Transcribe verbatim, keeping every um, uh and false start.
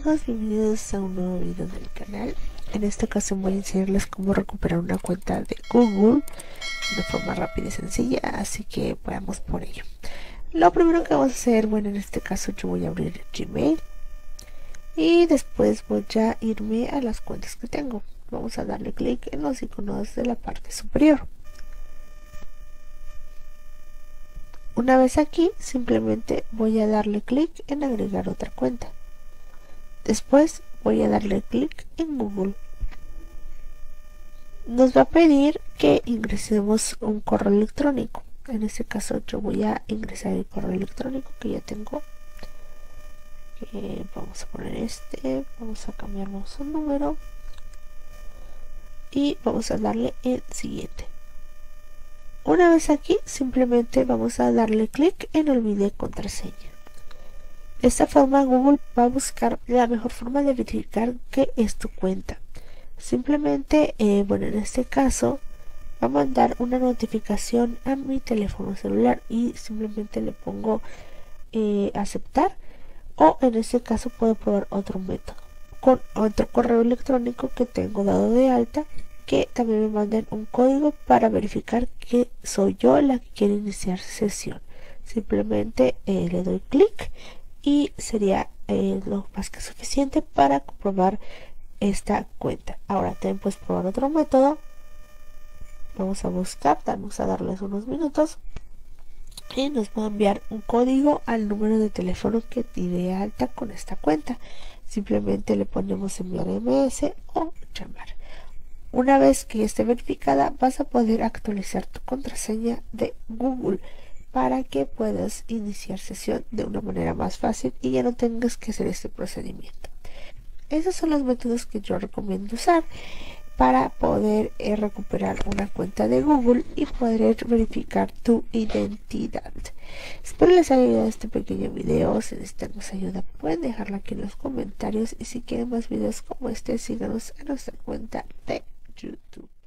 amigos, bienvenidos a un nuevo video del canal. En esta ocasión voy a enseñarles cómo recuperar una cuenta de Google de forma rápida y sencilla, así que vamos por ello. Lo primero que vamos a hacer, bueno, en este caso yo voy a abrir Gmail y después voy a irme a las cuentas que tengo. Vamos a darle clic en los iconos de la parte superior. Una vez aquí, simplemente voy a darle clic en agregar otra cuenta. Después voy a darle clic en Google. Nos va a pedir que ingresemos un correo electrónico. En este caso yo voy a ingresar el correo electrónico que ya tengo. Eh, vamos a poner este, vamos a cambiarnos un número y vamos a darle el siguiente. Una vez aquí, simplemente vamos a darle clic en olvide contraseña. De esta forma Google va a buscar la mejor forma de verificar que es tu cuenta. Simplemente, eh, bueno, en este caso va a mandar una notificación a mi teléfono celular y simplemente le pongo eh, aceptar, o en este caso puedo probar otro método con otro correo electrónico que tengo dado de alta, que también me manden un código para verificar que soy yo la que quiere iniciar sesión. Simplemente eh, le doy clic y sería eh, lo más que suficiente para comprobar esta cuenta. Ahora también puedes probar otro método. Vamos a buscar, vamos a darles unos minutos y nos va a enviar un código al número de teléfono que tiene alta con esta cuenta. Simplemente le ponemos enviar M S o llamar. Una vez que esté verificada, vas a poder actualizar tu contraseña de Google para que puedas iniciar sesión de una manera más fácil y ya no tengas que hacer este procedimiento. Esos son los métodos que yo recomiendo usar para poder eh, recuperar una cuenta de Google y poder verificar tu identidad. Espero les haya ayudado este pequeño video. Si necesitan más ayuda, pueden dejarla aquí en los comentarios, y si quieren más videos como este, síganos en nuestra cuenta de YouTube.